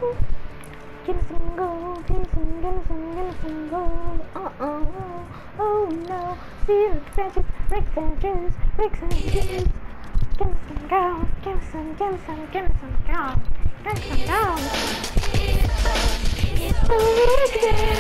Give me some gold, give me some gold. Oh no. Zero Sanchez, Rick Sanchez, Rick Sanchez. Give me some gold, give me some gold, give me some gold.